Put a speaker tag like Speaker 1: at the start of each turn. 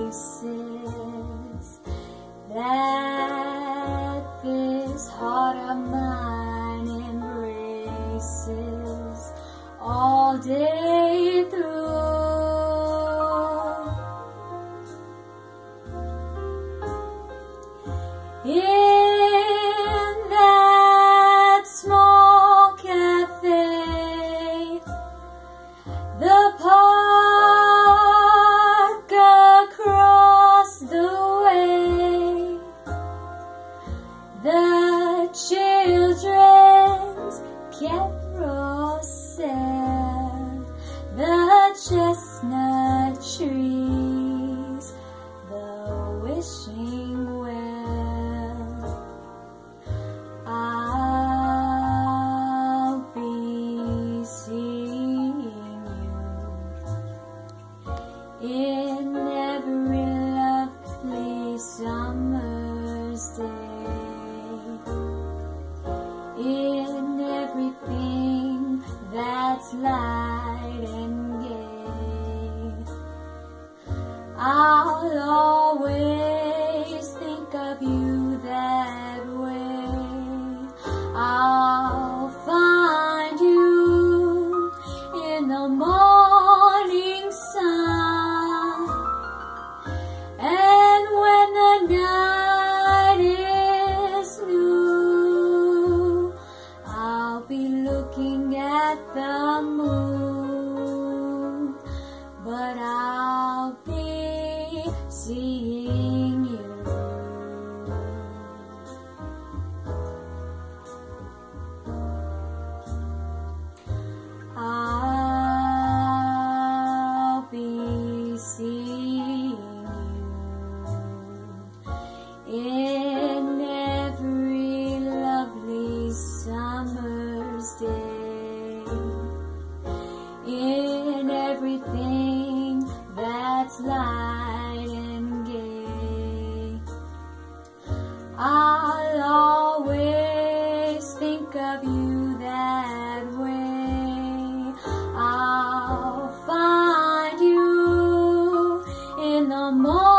Speaker 1: places that this heart of mine embraces all day through. In that small cafe, the park across the way, the children's carousel, the chestnut trees, the wishing well. I'll be seeing you in every lovely summer's day, in everything that's light and gay. I'll always think of you that way. I'll find you in the morning sun, and when the night is new, I'll be looking at the moon, but I'll be seeing you. I'll be seeing you in every lovely summer's day, in everything that's light and gay. I'll always think of you that way. I'll find you in the morning